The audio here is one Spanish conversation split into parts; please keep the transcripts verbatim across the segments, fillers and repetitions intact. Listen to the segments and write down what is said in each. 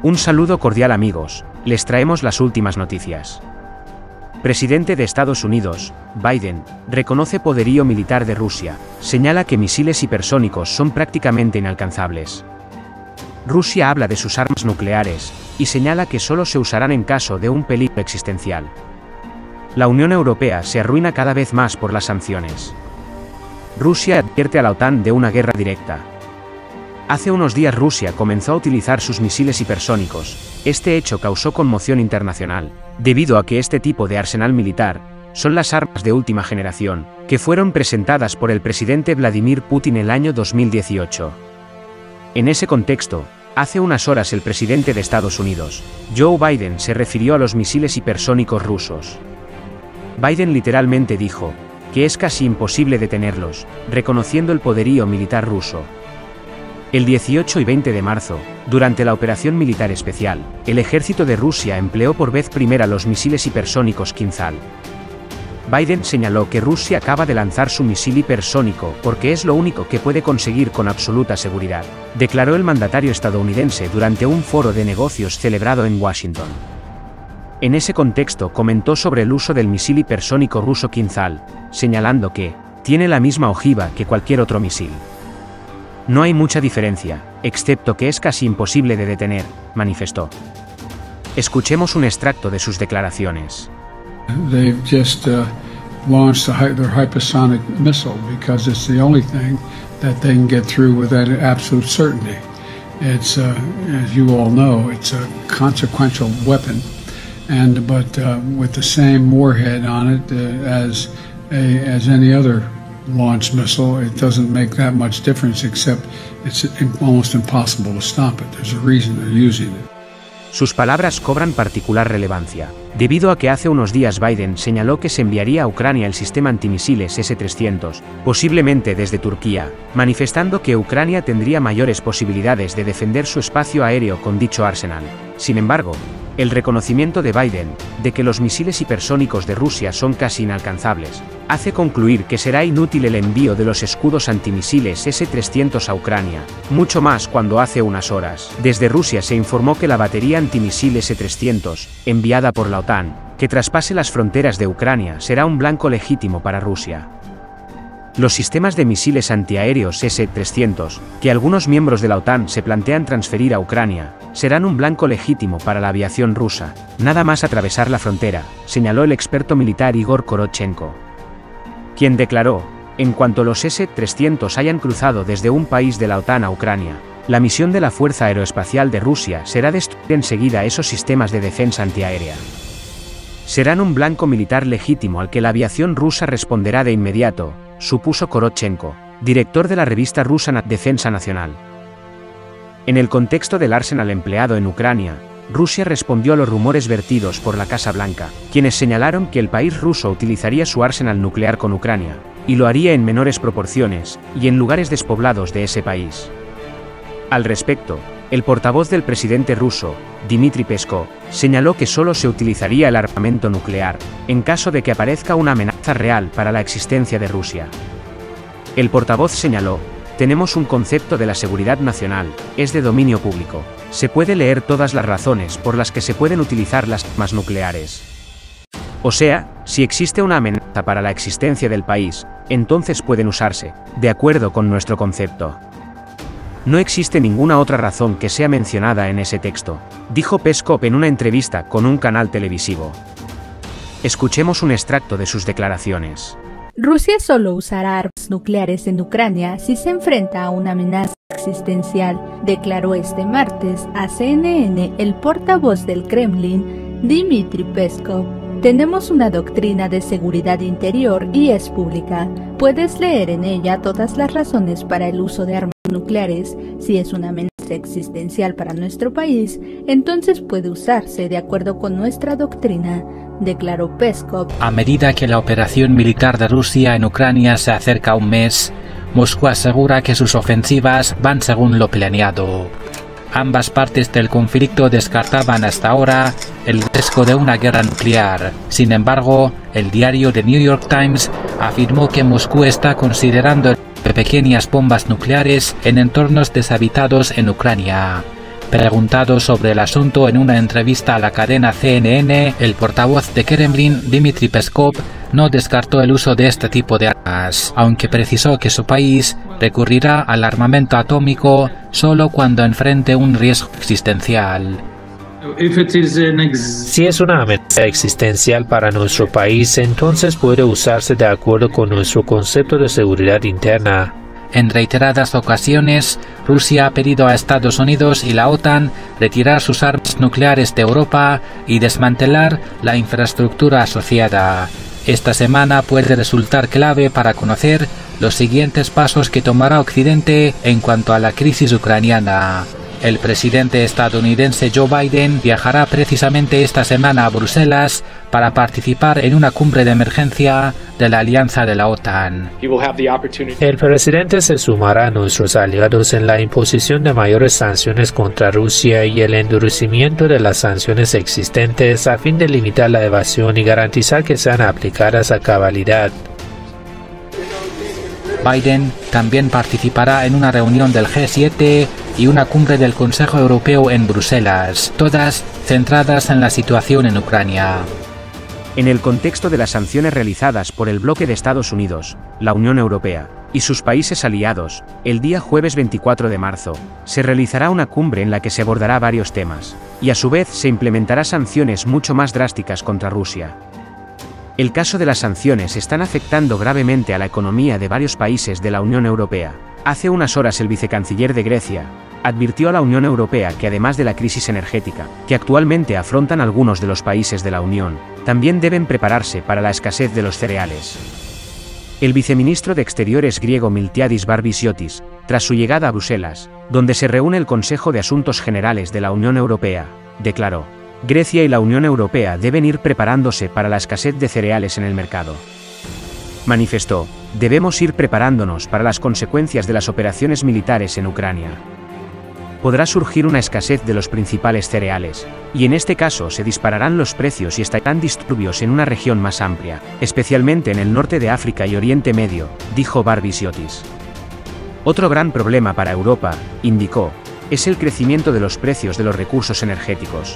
Un saludo cordial amigos, les traemos las últimas noticias. Presidente de Estados Unidos, Biden, reconoce poderío militar de Rusia, señala que misiles hipersónicos son prácticamente inalcanzables. Rusia habla de sus armas nucleares, y señala que solo se usarán en caso de un peligro existencial. La Unión Europea se arruina cada vez más por las sanciones. Rusia advierte a la OTAN de una guerra directa. Hace unos días Rusia comenzó a utilizar sus misiles hipersónicos. Este hecho causó conmoción internacional, debido a que este tipo de arsenal militar son las armas de última generación, que fueron presentadas por el presidente Vladimir Putin el año dos mil dieciocho. En ese contexto, hace unas horas el presidente de Estados Unidos, Joe Biden, se refirió a los misiles hipersónicos rusos. Biden literalmente dijo que es casi imposible detenerlos, reconociendo el poderío militar ruso. El dieciocho y veinte de marzo, durante la operación militar especial, el ejército de Rusia empleó por vez primera los misiles hipersónicos Kinzhal. Biden señaló que Rusia acaba de lanzar su misil hipersónico porque es lo único que puede conseguir con absoluta seguridad, declaró el mandatario estadounidense durante un foro de negocios celebrado en Washington. En ese contexto comentó sobre el uso del misil hipersónico ruso Kinzhal, señalando que tiene la misma ojiva que cualquier otro misil. No hay mucha diferencia, excepto que es casi imposible de detener, manifestó. Escuchemos un extracto de sus declaraciones. They've just uh, launched a, their hypersonic missile because it's the only thing that they can get through with that absolute certainty. It's, uh, as you all know, it's a consequential weapon, and but uh, with the same warhead on it uh, as a, as any other launch missile, it doesn't make that much difference, except it's almost impossible to stop it. There's a reason they're using it. Sus palabras cobran particular relevancia, debido a que hace unos días Biden señaló que se enviaría a Ucrania el sistema antimisiles ese trescientos, posiblemente desde Turquía, manifestando que Ucrania tendría mayores posibilidades de defender su espacio aéreo con dicho arsenal. Sin embargo, el reconocimiento de Biden, de que los misiles hipersónicos de Rusia son casi inalcanzables, hace concluir que será inútil el envío de los escudos antimisiles ese trescientos a Ucrania, mucho más cuando hace unas horas, desde Rusia se informó que la batería antimisil ese trescientos, enviada por la OTAN, que traspase las fronteras de Ucrania será un blanco legítimo para Rusia. Los sistemas de misiles antiaéreos ese trescientos, que algunos miembros de la OTAN se plantean transferir a Ucrania, serán un blanco legítimo para la aviación rusa, nada más atravesar la frontera, señaló el experto militar Igor Korotchenko, quien declaró, en cuanto los ese trescientos hayan cruzado desde un país de la OTAN a Ucrania, la misión de la Fuerza Aeroespacial de Rusia será destruir enseguida esos sistemas de defensa antiaérea. Serán un blanco militar legítimo al que la aviación rusa responderá de inmediato, supuso Korotchenko, director de la revista rusa Defensa Nacional. En el contexto del arsenal empleado en Ucrania, Rusia respondió a los rumores vertidos por la Casa Blanca, quienes señalaron que el país ruso utilizaría su arsenal nuclear con Ucrania, y lo haría en menores proporciones, y en lugares despoblados de ese país. Al respecto, el portavoz del presidente ruso, Dmitry Peskov, señaló que solo se utilizaría el armamento nuclear, en caso de que aparezca una amenaza real para la existencia de Rusia. El portavoz señaló, tenemos un concepto de la seguridad nacional, es de dominio público, se puede leer todas las razones por las que se pueden utilizar las armas nucleares. O sea, si existe una amenaza para la existencia del país, entonces pueden usarse, de acuerdo con nuestro concepto. No existe ninguna otra razón que sea mencionada en ese texto, dijo Peskov en una entrevista con un canal televisivo. Escuchemos un extracto de sus declaraciones. Rusia solo usará armas nucleares en Ucrania si se enfrenta a una amenaza existencial, declaró este martes a C N N el portavoz del Kremlin, Dmitry Peskov. Tenemos una doctrina de seguridad interior y es pública. Puedes leer en ella todas las razones para el uso de armas nucleares. Si es una amenaza existencial para nuestro país, entonces puede usarse de acuerdo con nuestra doctrina, declaró Peskov. A medida que la operación militar de Rusia en Ucrania se acerca a un mes, Moscú asegura que sus ofensivas van según lo planeado. Ambas partes del conflicto descartaban hasta ahora el riesgo de una guerra nuclear. Sin embargo, el diario The New York Times afirmó que Moscú está considerando pequeñas bombas nucleares en entornos deshabitados en Ucrania. Preguntado sobre el asunto en una entrevista a la cadena C N N, el portavoz de Kremlin, Dmitry Peskov, no descartó el uso de este tipo de armas, aunque precisó que su país recurrirá al armamento atómico solo cuando enfrente un riesgo existencial. Si es una amenaza existencial para nuestro país, entonces puede usarse de acuerdo con nuestro concepto de seguridad interna. En reiteradas ocasiones, Rusia ha pedido a Estados Unidos y la OTAN retirar sus armas nucleares de Europa y desmantelar la infraestructura asociada. Esta semana puede resultar clave para conocer los siguientes pasos que tomará Occidente en cuanto a la crisis ucraniana. El presidente estadounidense Joe Biden viajará precisamente esta semana a Bruselas para participar en una cumbre de emergencia de la alianza de la OTAN. El presidente se sumará a nuestros aliados en la imposición de mayores sanciones contra Rusia y el endurecimiento de las sanciones existentes a fin de limitar la evasión y garantizar que sean aplicadas a cabalidad. Biden también participará en una reunión del G siete y una cumbre del Consejo Europeo en Bruselas, todas centradas en la situación en Ucrania. En el contexto de las sanciones realizadas por el bloque de Estados Unidos, la Unión Europea y sus países aliados, el día jueves veinticuatro de marzo, se realizará una cumbre en la que se abordará varios temas, y a su vez se implementará sanciones mucho más drásticas contra Rusia. El caso de las sanciones están afectando gravemente a la economía de varios países de la Unión Europea. Hace unas horas el vicecanciller de Grecia advirtió a la Unión Europea que además de la crisis energética que actualmente afrontan algunos de los países de la Unión, también deben prepararse para la escasez de los cereales. El viceministro de Exteriores griego Miltiadis Barbisiotis, tras su llegada a Bruselas, donde se reúne el Consejo de Asuntos Generales de la Unión Europea, declaró: Grecia y la Unión Europea deben ir preparándose para la escasez de cereales en el mercado. Manifestó: debemos ir preparándonos para las consecuencias de las operaciones militares en Ucrania. Podrá surgir una escasez de los principales cereales, y en este caso se dispararán los precios y estarán disturbios en una región más amplia, especialmente en el norte de África y Oriente Medio, dijo Barbisiotis. Otro gran problema para Europa, indicó, es el crecimiento de los precios de los recursos energéticos.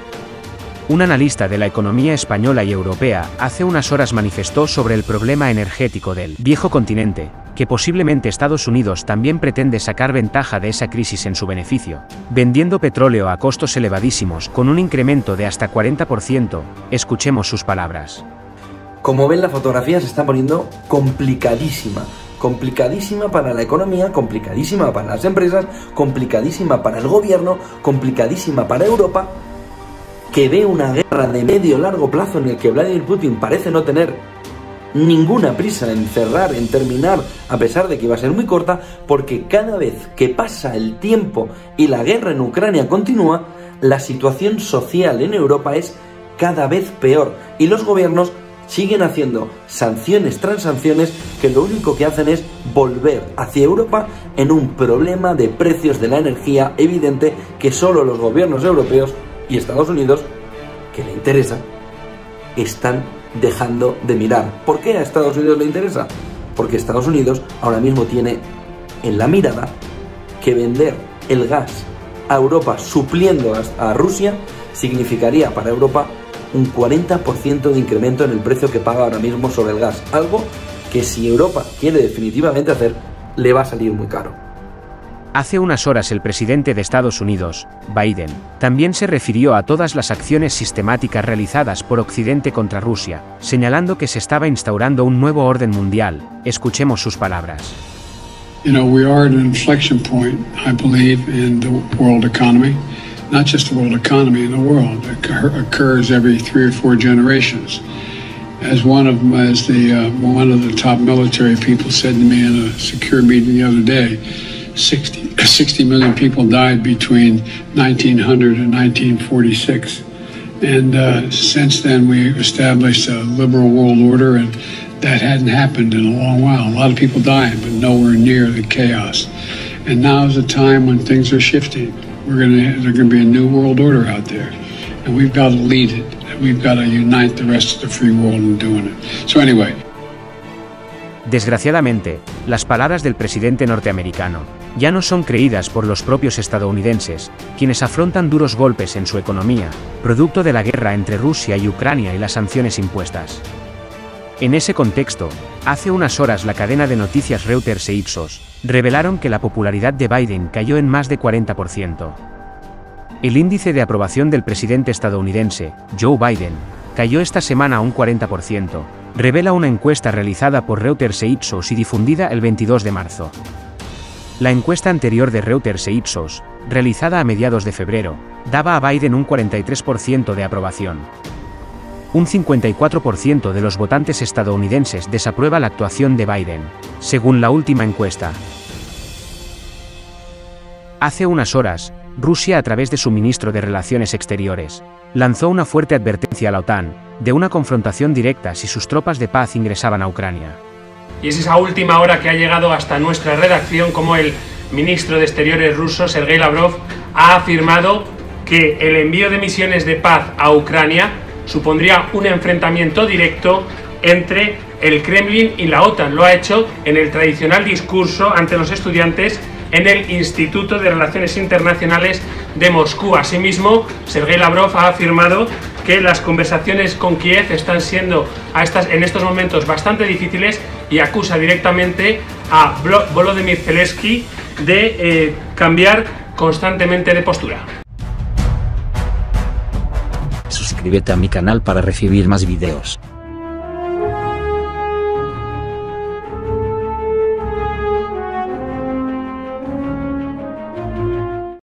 Un analista de la economía española y europea hace unas horas manifestó sobre el problema energético del viejo continente, que posiblemente Estados Unidos también pretende sacar ventaja de esa crisis en su beneficio, vendiendo petróleo a costos elevadísimos con un incremento de hasta cuarenta por ciento. Escuchemos sus palabras. Como ven, la fotografía se está poniendo complicadísima. Complicadísima para la economía, complicadísima para las empresas, complicadísima para el gobierno, complicadísima para Europa, que ve una guerra de medio largo plazo en el que Vladimir Putin parece no tener ninguna prisa en cerrar, en terminar, a pesar de que va a ser muy corta, porque cada vez que pasa el tiempo y la guerra en Ucrania continúa, la situación social en Europa es cada vez peor y los gobiernos siguen haciendo sanciones tras sanciones que lo único que hacen es volver hacia Europa en un problema de precios de la energía evidente que solo los gobiernos europeos y Estados Unidos, que le interesa, están dejando de mirar. ¿Por qué a Estados Unidos le interesa? Porque Estados Unidos ahora mismo tiene en la mirada que vender el gas a Europa supliendo a Rusia significaría para Europa un cuarenta por ciento de incremento en el precio que paga ahora mismo sobre el gas, algo que si Europa quiere definitivamente hacer, le va a salir muy caro. Hace unas horas el presidente de Estados Unidos, Biden, también se refirió a todas las acciones sistemáticas realizadas por Occidente contra Rusia, señalando que se estaba instaurando un nuevo orden mundial. Escuchemos sus palabras. You know, we are at an inflection point, I believe, in the world economy. Not just the world economy, in the world. It occurs every three or four generations. As one of as the uh, one of the top military people said to me in a secure meeting the other day, sixty, sixty million people died between nineteen hundred and nineteen forty-six. And uh, since then we established a liberal world order, and that hadn't happened in a long while. A lot of people dying, but nowhere near the chaos. And now is a time when things are shifting. We're gonna, there's going to be a new world order out there, and we've got to lead it. We've got to unite the rest of the free world in doing it. So anyway. Desgraciadamente, las palabras del presidente norteamericano ya no son creídas por los propios estadounidenses, quienes afrontan duros golpes en su economía, producto de la guerra entre Rusia y Ucrania y las sanciones impuestas. En ese contexto, hace unas horas la cadena de noticias Reuters e Ipsos revelaron que la popularidad de Biden cayó en más de cuarenta por ciento. El índice de aprobación del presidente estadounidense, Joe Biden, cayó esta semana a un cuarenta por ciento, revela una encuesta realizada por Reuters e Ipsos y difundida el veintidós de marzo. La encuesta anterior de Reuters e Ipsos, realizada a mediados de febrero, daba a Biden un cuarenta y tres por ciento de aprobación. Un cincuenta y cuatro por ciento de los votantes estadounidenses desaprueba la actuación de Biden, según la última encuesta. Hace unas horas, Rusia, a través de su ministro de Relaciones Exteriores, lanzó una fuerte advertencia a la OTAN de una confrontación directa si sus tropas de paz ingresaban a Ucrania. Y es esa última hora que ha llegado hasta nuestra redacción como el ministro de Exteriores ruso, Sergei Lavrov, ha afirmado que el envío de misiones de paz a Ucrania supondría un enfrentamiento directo entre el Kremlin y la OTAN. Lo ha hecho en el tradicional discurso ante los estudiantes en el Instituto de Relaciones Internacionales de Moscú. Asimismo, Sergei Lavrov ha afirmado que las conversaciones con Kiev están siendo a estas, en estos momentos bastante difíciles y acusa directamente a Volodymyr Zelensky de eh, cambiar constantemente de postura. Suscríbete a mi canal para recibir más videos.